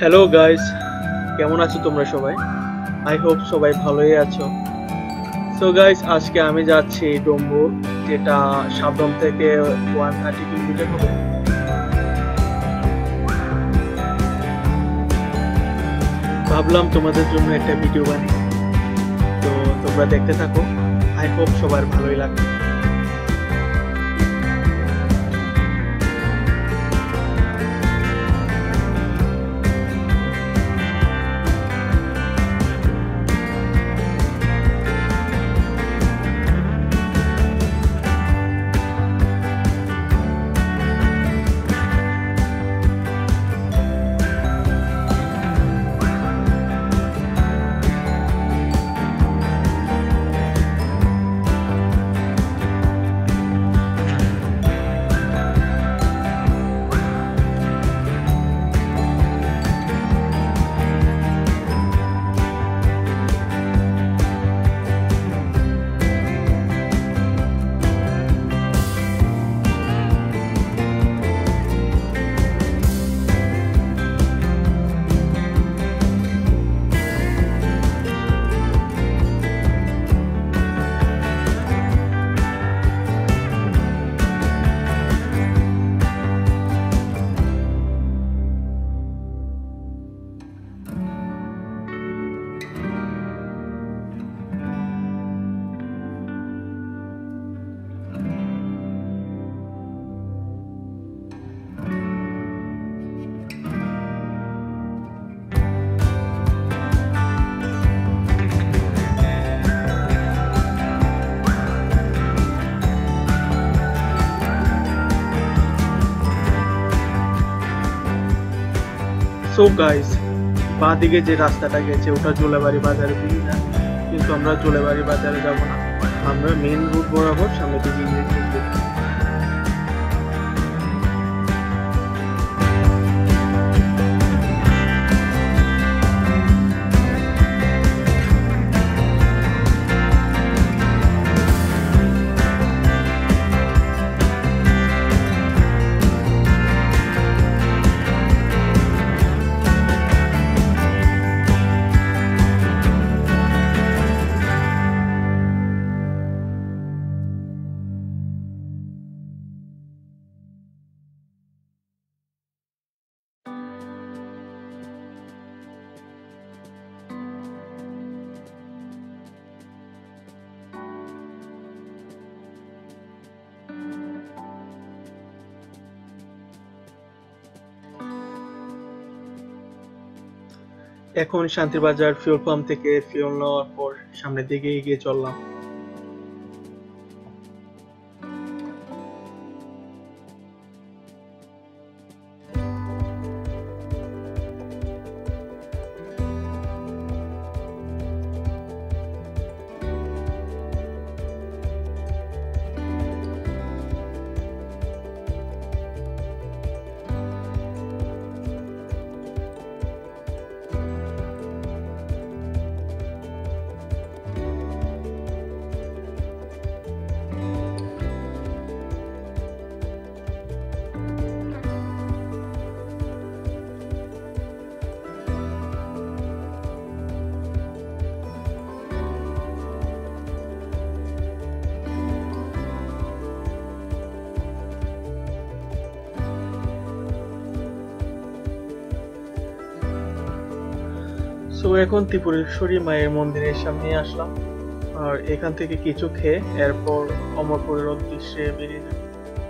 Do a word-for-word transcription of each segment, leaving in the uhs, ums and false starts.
Hello guys, কেমন আছো তোমরা সবাই? আই হোপ সবাই ভালোই আছো। সো গাইস, আজকে আমি যাচ্ছি ডম্বুর, যেটা সাবরুম থেকে ওয়ান থার্টি কিলোমিটার হবে। ভাবলাম তোমাদের জন্য একটা ভিডিও বানাই, তো তোমরা দেখতে থাকো। আই হোপ সবার ভালোই লাগবে। সো গাইস, বাঁ দিকে যে রাস্তাটা গেছে ওটা জোলাবাড়ি বাজারে দিয়ে না, কিন্তু আমরা জোলাবাড়ি বাজারে যাব না, আমরা মেন রুট বরাবর সামনে দিকে গিয়ে ঘুরবো। এখন শান্তিবাজার ফিউল পাম্প থেকে ফিউল নেওয়ার পর সামনের দিকে এগিয়ে চললাম। তো এখন ত্রিপুরেশ্বরী মায়ের মন্দিরের সামনে আসলাম, আর এখান থেকে কিছু খেয়ে এরপর অমরপুরের উদ্দেশ্যে বেরিয়ে যাব।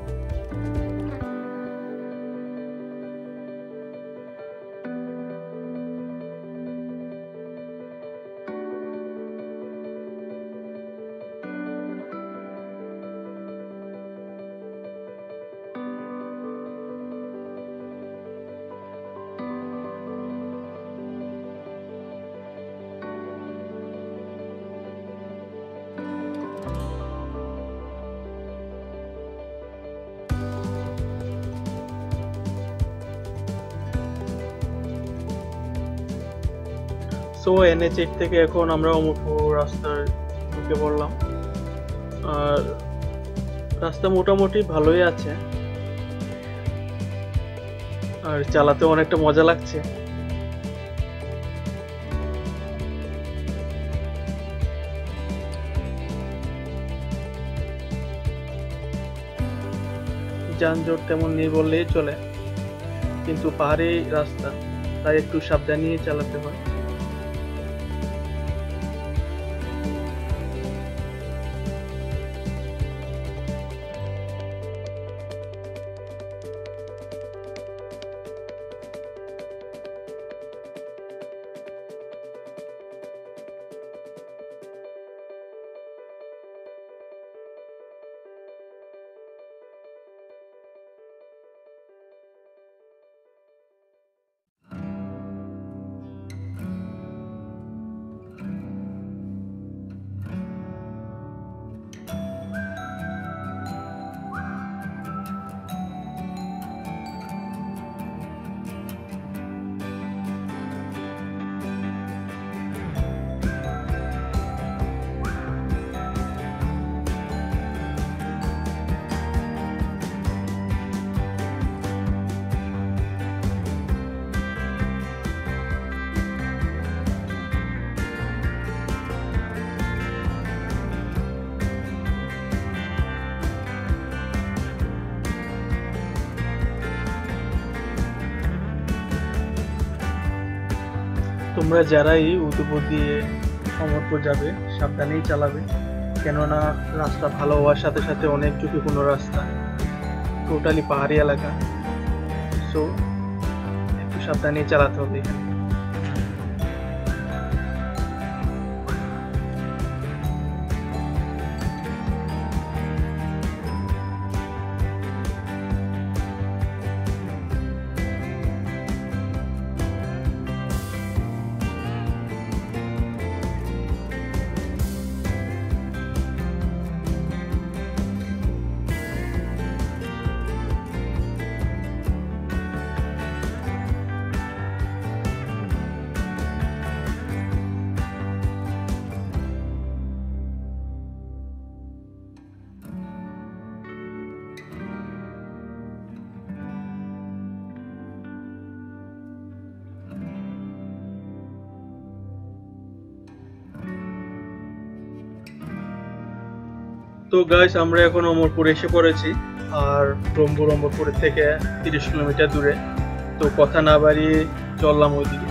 সো এনএইচ এইট থেকে এখন আমরা অমরপুর রাস্তায় ঢুকে পড়লাম, আর রাস্তা মোটামুটি ভালোই আছে, আর চালাতে অনেকটা মজা লাগছে। যানজট তেমন নেই বললেই চলে, কিন্তু পাহাড়ি রাস্তা, তাই একটু সাবধানে চালাতে হয়। তোমরা যারাই উদয়পুর দিয়ে অমরপুর যাবে সাবধানেই চালাবে, কেননা রাস্তা ভালো হওয়ার সাথে সাথে অনেক ঝুঁকিপূর্ণ রাস্তা, টোটালি পাহাড়ি এলাকা। সো একটু সাবধানেই চালাতে হবে এখানে। তো গাইস, আমরা এখন অমরপুর এসে পড়েছি, আর ডম্বুর অমরপুরের থেকে তিরিশ কিলোমিটার দূরে। তো কথা না বাড়িয়ে চললাম ওইদিকে।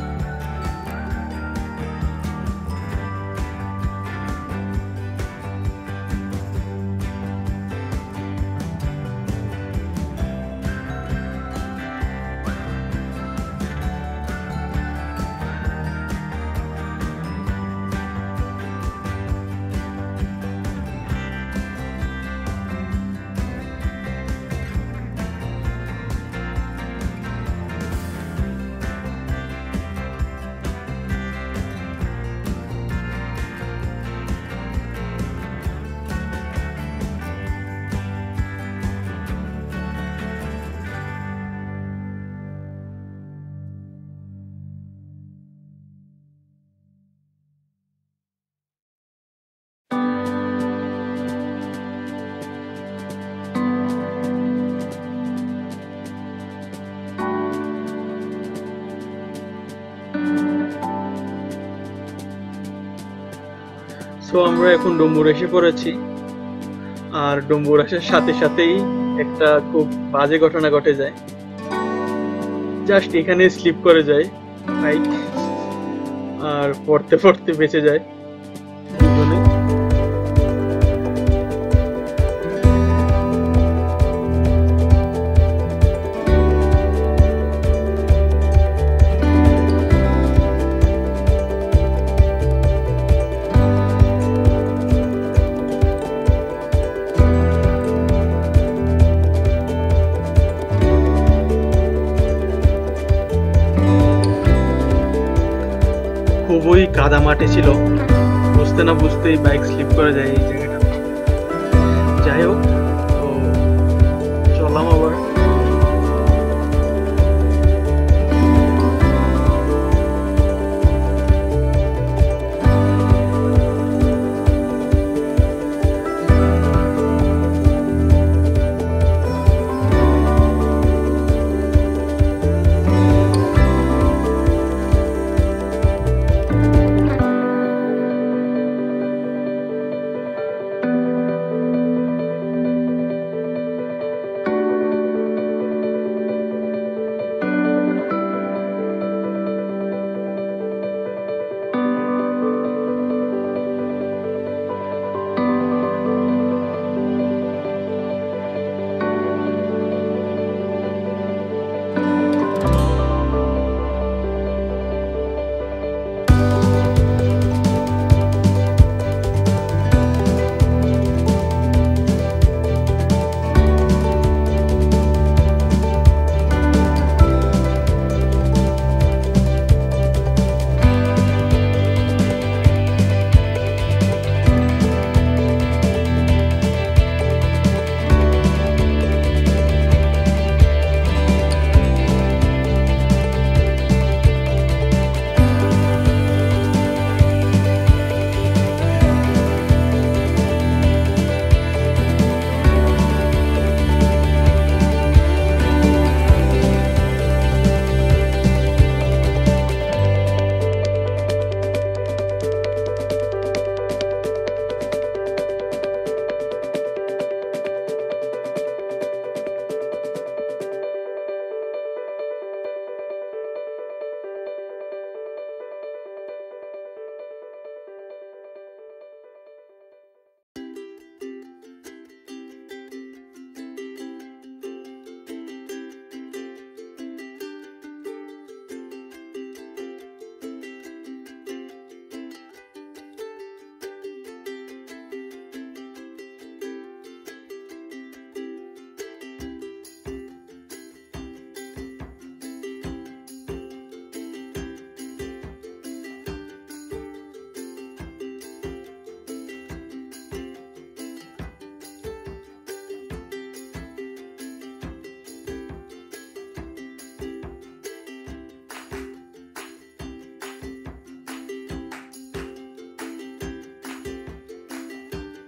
সো আমরা এখন ডম্বুর এসে পড়েছি, আর ডম্বুর আসার সাথে সাথেই একটা খুব বাজে ঘটনা ঘটে যায়। জাস্ট এখানে স্লিপ করে যায় বাইক, আর পড়তে পড়তে বেঁচে যায় দুজনে। খুবই কাদা মাটি ছিল, বুঝতে না বুঝতেই বাইক স্লিপ করে যায় এই জায়গাটা। যাই হোক, তো চললাম আবার।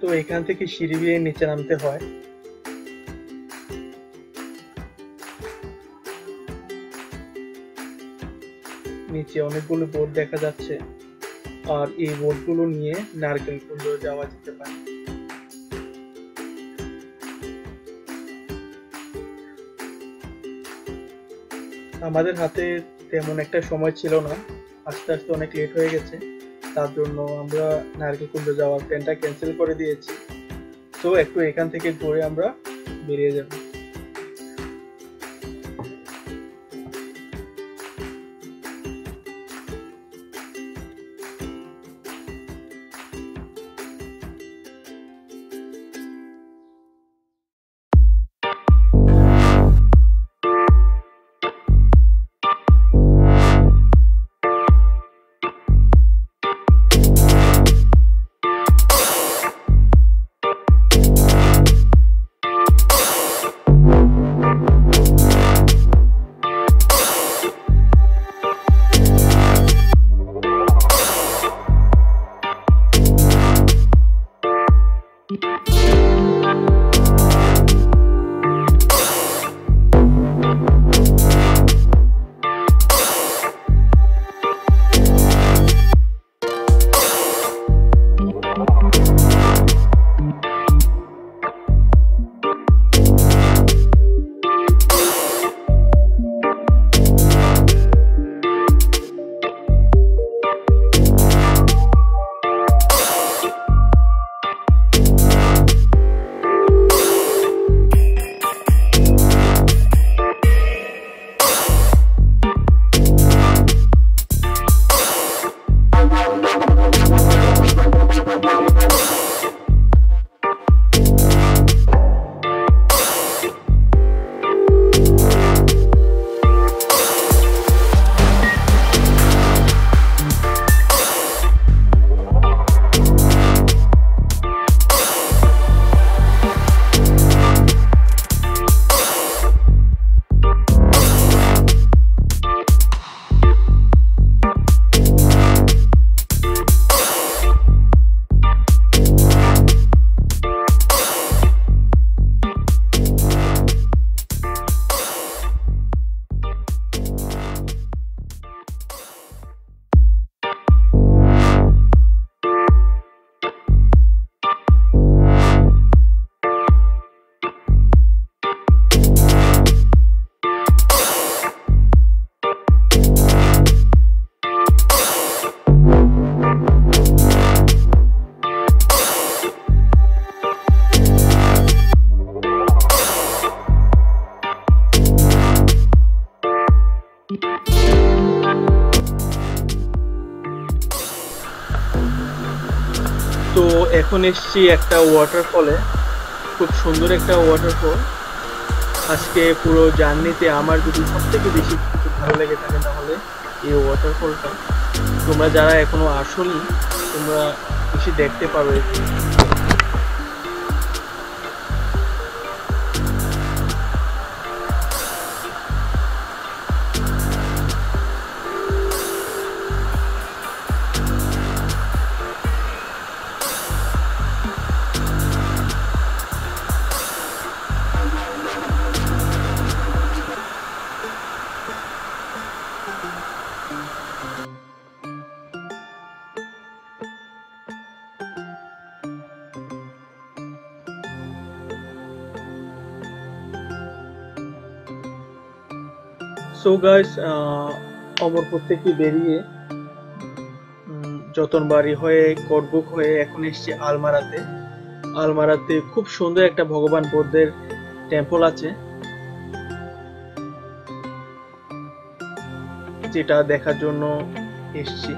তো এখান থেকে সিঁড়ি দিয়ে নিচে নামতে হয়। নিচে অনেকগুলো বোট দেখা যাচ্ছে, আর এই বোটগুলো নিয়ে নারকেলকুন্ড যাওয়া যেতে পারে। আমাদের হাতে তেমন একটা সময় ছিল না, আস্তে আস্তে অনেক লেট হয়ে গেছে, তার জন্য আমরা নারকেলকুন্ড যাওয়ার প্ল্যানটা ক্যান্সেল করে দিয়েছি। তো একটু এখান থেকে ঘুরে আমরা বেরিয়ে যাব। তো এখন এসছি একটা ওয়াটারফলে, খুব সুন্দর একটা ওয়াটারফল। আজকে পুরো জার্নিতে আমার যদি সব থেকে বেশি ভালো লেগে থাকে তাহলে এই ওয়াটারফলটা। তোমরা যারা এখনো আসোনি তোমরা বেশি দেখতে পারো। সো গাইস, অমরপুর থেকে বেরিয়ে যতনবাড়ি হয়ে কোটবুক হয়ে এখন এসছি আলমারাতে। আলমারাতে খুব সুন্দর একটা ভগবান বুদ্ধের টেম্পল আছে, যেটা দেখার জন্য এসছি।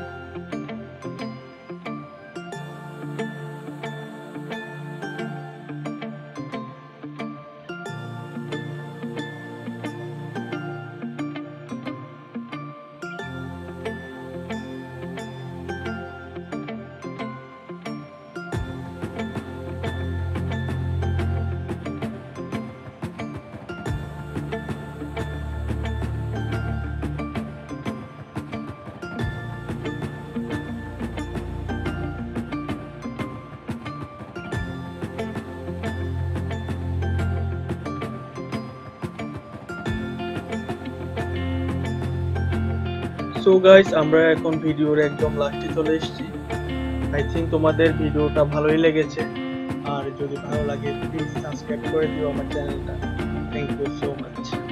সো গাইস আমরা এখন ভিডিওর একদম লাস্টে চলে এসেছি। আই থিঙ্ক তোমাদের ভিডিওটা ভালোই লেগেছে, আর যদি ভালো লাগে প্লিজ সাবস্ক্রাইব করে দিও আমার চ্যানেলটা। Thank you so much.